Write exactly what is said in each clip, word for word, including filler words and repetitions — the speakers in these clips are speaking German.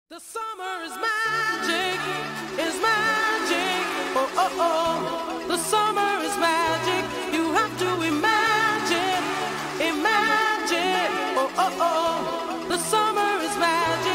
The summer is magic, is magic, oh oh oh. The summer is magic, you have to imagine, imagine, oh oh oh. The summer is magic.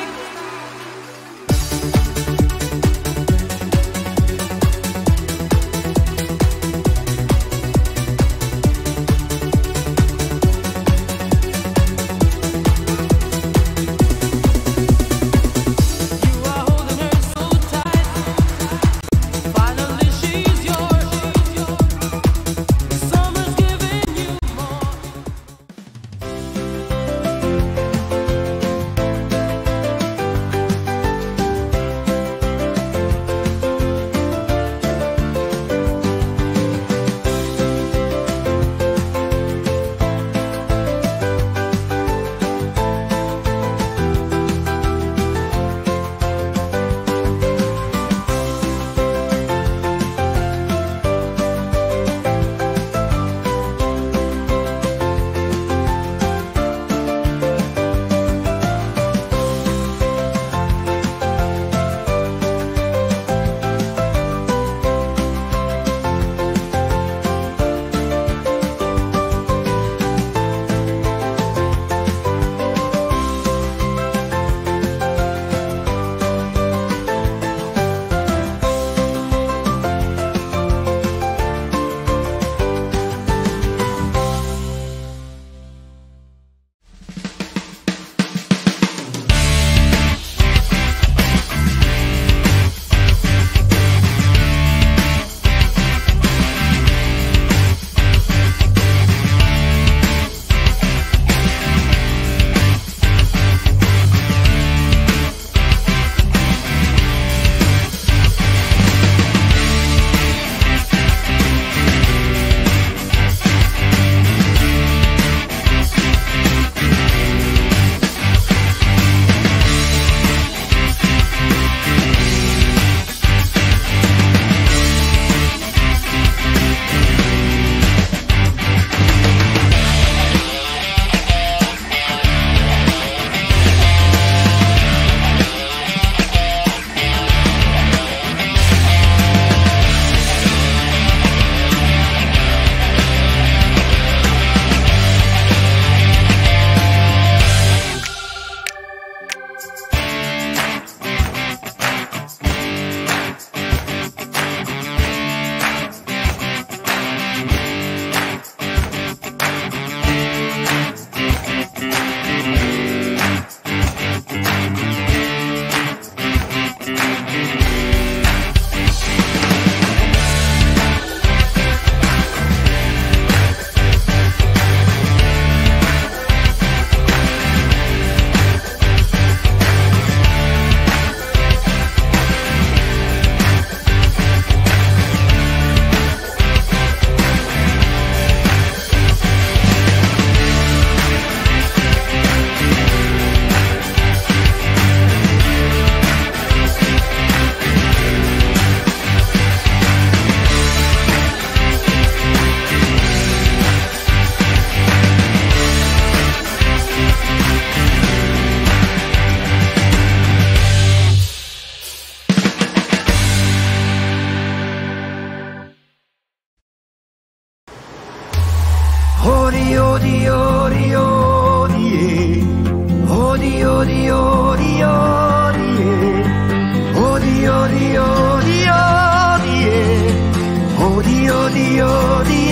Odi, odi, odi, odi, odi, odi, odi, odi, odi, odi, odi, odi, odi, odi,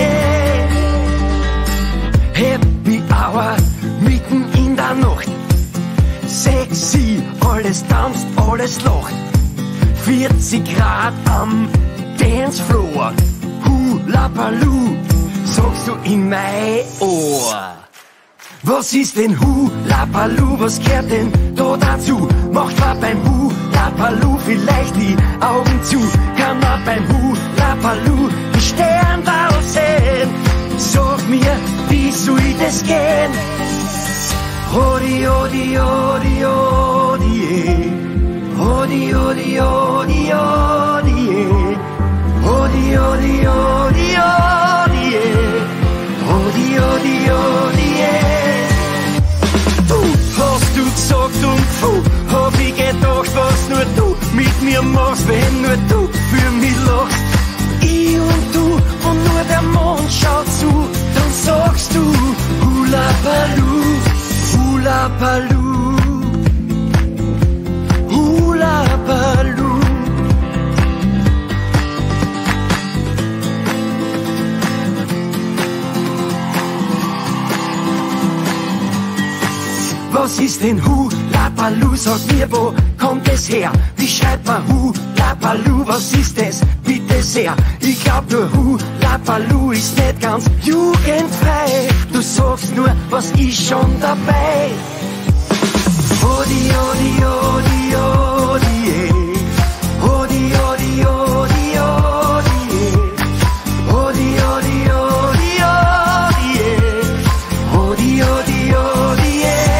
Happy Hour mitten in der Nacht, sexy, alles tanzt, alles lacht, vierzig Grad am Dancefloor, Hula Baloo. Sagst du in mein Ohr. Was ist denn Hula Baloo, was gehört denn da dazu? Macht man beim Hula Baloo vielleicht die Augen zu? Kann man beim Hula Baloo die Sterne sehen? Sag mir, wie soll das gehen? Odi, odi, odi, odi, odi, odi, odi, odi, odi, odi, odi, odi, odi, odi, odi, Du hast du gesagt und puh, hab ich gedacht. gedacht, was nur du mit mir machst, wenn nur du für mich lachst. Ich und du und nur der Mond schaut zu, dann sagst du Hula Baloo, Hula Baloo, Hula Baloo. Was ist denn Hula Baloo? Sag mir, wo kommt es her? Wie schreibt man Hula Baloo? Was ist es? Bitte sehr. Ich glaub nur Hula Baloo ist nicht ganz jugendfrei. Du sagst nur, was ist schon dabei? Odi, odi, odi, odi, eh. Odi, odi, odi, odi, eh. Odi, odi, odi, odi, eh. Odi, odi, odi, eh.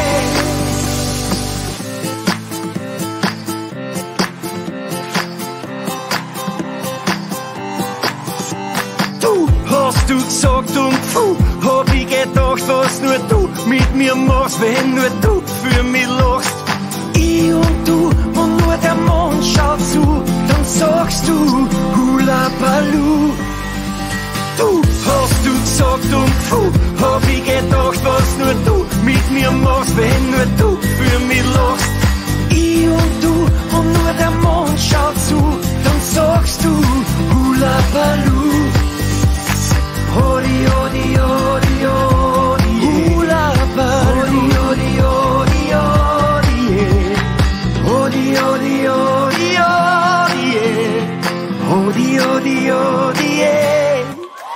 Du hast du gesagt und puh, hab ich gedacht, was nur du mit mir machst, wenn nur du für mich lachst. Ich und du und nur der Mond schaut zu, dann sagst du Hula Baloo. Du hast du gesagt und puh, hab ich gedacht, was nur du mit mir machst, wenn nur du für mich lachst. Ich und du und nur der Mond schaut zu, dann sagst du Hula Baloo. Odi, odi, odi, odi, Hula Baloo. Odi, odi, odi, odi, odi, odi, odi, odi, odi, odi, odi, eh.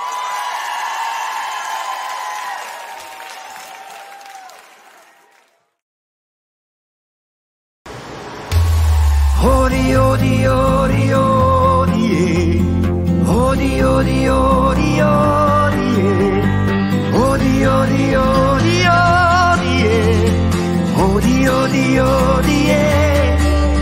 Odi, odi, odi, odi, eh. Odi, odi, odi, odi, eh. Odi, odi, odi, odi, eh. Odi, odi, odi, eh.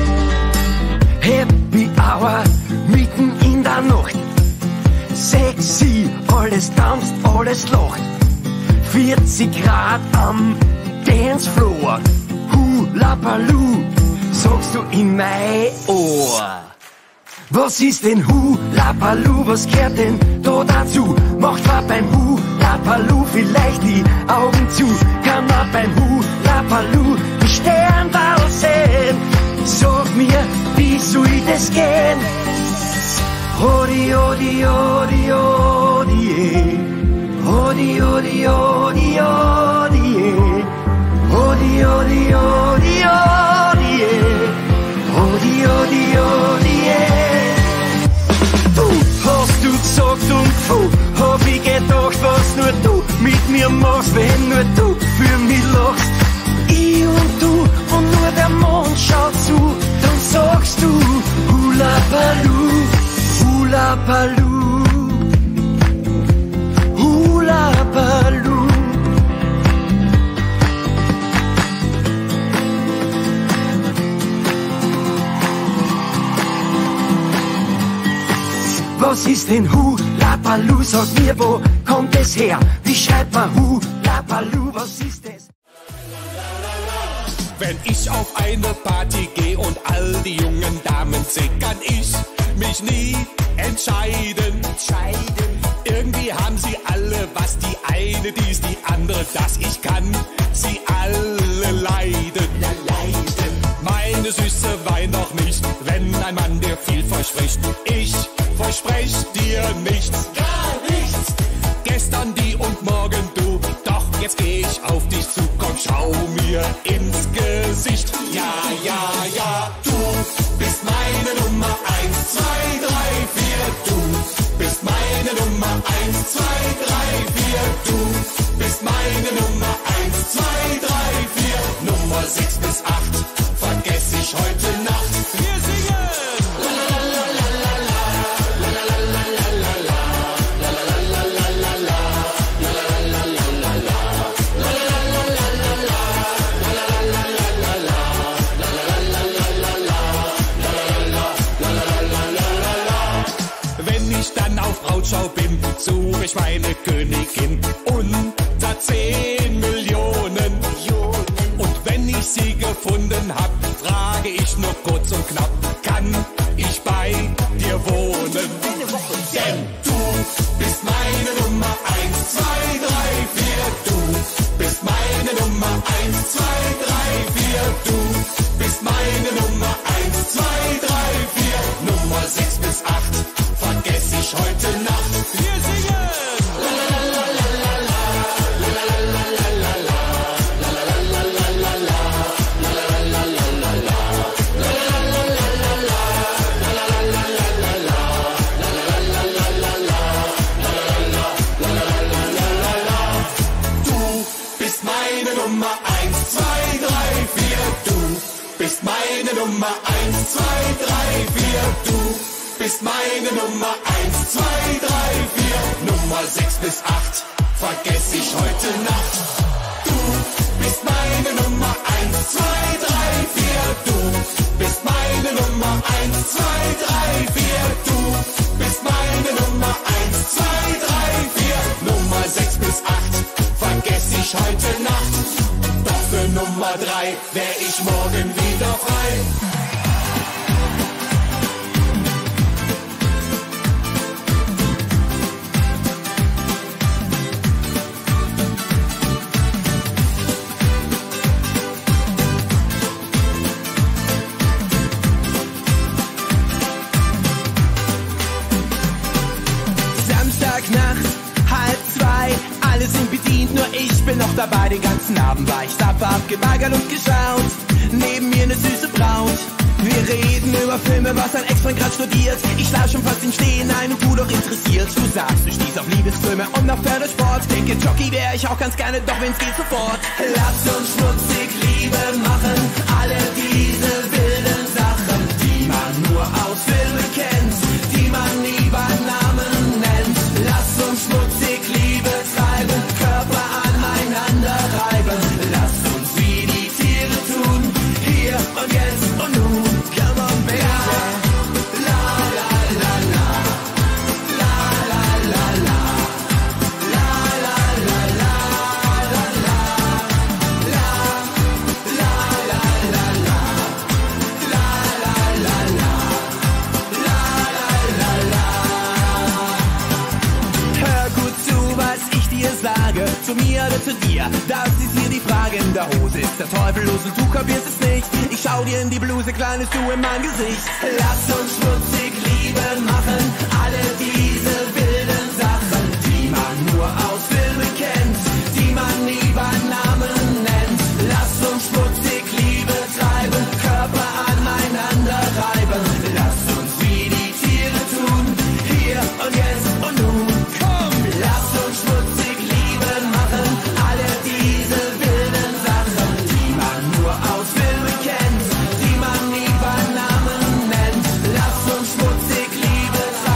Happy Hour, mitten in der Nacht. Sexy, alles tanzt, alles lacht. vierzig Grad am Dancefloor. Hula Baloo, sagst du in mein Ohr. Was ist denn Hula Baloo? Was gehört denn da dazu? Macht man beim Hula Baloo vielleicht die Augen zu? Kann man beim Hula Baloo die Sternwall sehen? Sag mir, wie soll das gehen? Odi, odi, odi, odi, eh. Odi, odi, odi, odi, eh. Odi, odi, odi, odi, eh. Odi, odi, odi, eh. Du hast du gesagt und puh, hab ich gedacht, was nur du mit mir machst, wenn nur du für mich lachst. Ich und du und nur der Mond schaut zu, dann sagst du Hula Baloo, Hula Baloo, Hula Baloo. Was ist denn Hula Baloo? Sag mir, wo kommt es her? Wie schreibt man Hula Baloo? Was ist es? Wenn ich auf eine Party gehe und all die jungen Damen sehe, kann ich mich nie entscheiden. Irgendwie haben sie alle was, die eine dies, die andere das. Ich kann sie alle leiden. Meine Süße weint noch nicht, wenn ein Mann dir viel verspricht. Ich versprech dir nichts, gar nichts. Gestern die und morgen du, doch jetzt geh ich auf dich zu. Komm, schau mir ins Gesicht. Ja, ja, ja, du bist meine Nummer eins, zwei, drei, vier. Du bist meine Nummer eins, zwei, drei, vier. Du bist meine Nummer eins, zwei, drei, vier. Nummer sechs bis acht vergess ich heute Nacht. Wir singen! Wenn ich dann auf Brautschau bin, suche ich meine Königin unter zehn Millionen. Und wenn ich sie gefunden hab, frage ich nur kurz und knapp kann ich bei dir wohnen. Denn du bist meine Nummer eins, zwei, drei, vier. Du bist meine Nummer eins, zwei, drei, vier. Du bist meine Nummer eins, zwei, drei, vier. Nummer sechs bis acht vergess ich heute Nacht. Wir singen! Nummer eins, zwei, drei, vier, du bist meine Nummer eins, zwei, drei, vier, du bist meine Nummer eins, zwei, drei, vier, Nummer sechs bis acht vergess ich heute Nacht. Du bist meine Nummer eins, zwei, drei, vier, du bist meine Nummer eins, zwei, drei, vier, du bist meine Nummer eins, zwei, drei, vier, Nummer sechs bis acht vergess ich heute Nacht. Doch für Nummer drei wär ich morgen wieder frei. Samstagnacht, halb zwei, alle sind bedient, nur ich bin noch dabei. Den ganzen Abend war ich tapfer, hab geweigert und geschaut. Neben mir ne süße Braut. Wir reden über Filme, was ein Ex-Freund grad studiert. Ich schlaf schon fast im Stehen ein und du doch interessiert. Du sagst, du stehst auf Liebesfilme und auf Pferdesport. Denke, Jockey wär ich auch ganz gerne, doch wenn's geht sofort. Lass uns schmutzig Liebe machen, alle diese wilden Sachen, die man nur aus Filmen kennt, die man nie beim Namen nennt. Lass uns schmutzig Liebe treiben, Körper aneinander reiben. Lass uns wie die Tiere tun, hier und jetzt und nun. Come on, baby. La, la, la, la. La, la, la, la. La, la, la, la. La, la. La, la, la, la, la. La, la, la, la. La, la, la, la. Hör gut zu, was ich dir sage. Zu mir oder zu dir, das ist hier die Frage. In der Hose ist der Teufel los und du kapierst es nicht. Ich schau dir in die Bluse, kleines Du in mein Gesicht. Lass uns schmutzig Liebe machen, alle diese wilden Sachen, die man nur aus Filmen kennt, die man nie beim Namen nennt. Lass uns schmutzig Liebe treiben, Körper aneinander reiben. Lass uns wie die Tiere tun, hier und jetzt und nun. Komm, lass uns schmutzig Liebe machen, alle diese wilden Sachen, die man nur aus Filmen kennt, die man nie beim Namen nennt. Lass uns schmutzig Liebe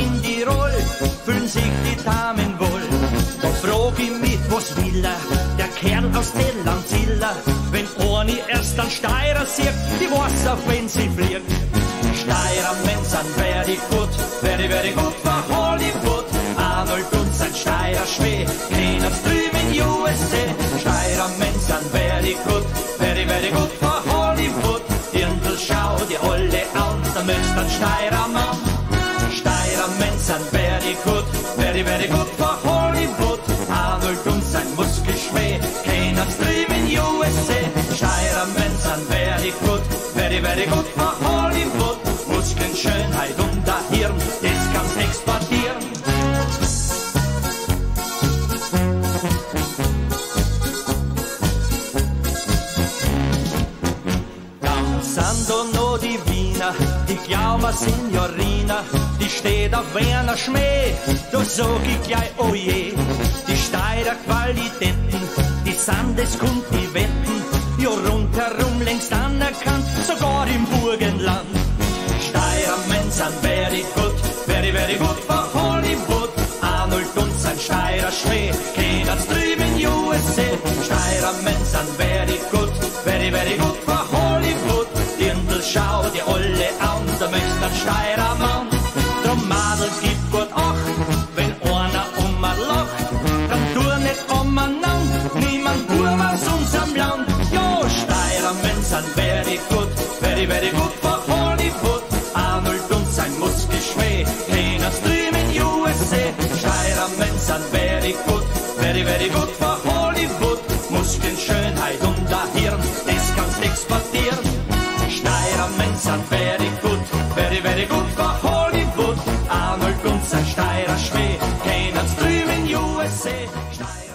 in Tirol fühlen sich die Damen wohl. Da frag ich mich, was will er, der Kerl aus den Landziller, wenn Orni erst an Steirer sieht, die weiß auch, wenn sie fliegt. Steirer Mensch sind very gut, very, very gut für Hollywood. Arnold und sein Steirer Schmäh, kennen drüben in U S A. Steirer Mensch sind very good, very, very good für Hollywood. Dirndl schau die alle an, da möchtest ein Steirer Mann. Steirer Mensch sind very good, very, very good für Hollywood. Arnold und sein Muskelschmäh, kennen drüben in U S A. Steirer Mensch sind very good, very, very good für Hollywood. Muskeln, Schönheit und der Hirn, das kannst exportieren. Dann sind da noch die Wiener, die glauben Signorina, die steht auf Werner Schmäh, da sag ich gleich, oh je. Die Steirer Qualitäten, die sind es kund, die Wetten, ja rundherum längst anerkannt, sogar im Burgenland. Steirer Mensch sind very good, very, very good for Hollywood. Arnold und sein Steirer Schmäh, kennen's drüben in U S A. Steirer Mensch sind very good, very, very good for Hollywood. Dirndl schau die alle an, da möchtest ein Steirer Mann. Drum Madel gib gut Acht, wenn einer um ein lacht, dann tu nicht umeinander, niemand tut aus unserem Land. Jo, Steirer Mensch sind very good, very, very good for Hollywood. Arnold und sein Muskelschmäh, kennen's drüben in U S A. Steirer Mensch sind very good, very, very good for Hollywood. Muskeln, Schönheit und der Hirn, das kannst exportieren. Steirer Mensch sind very good, very, very good for Hollywood. Arnold und sein Steirer Schmäh, kennen's drüben in U S A. Steirer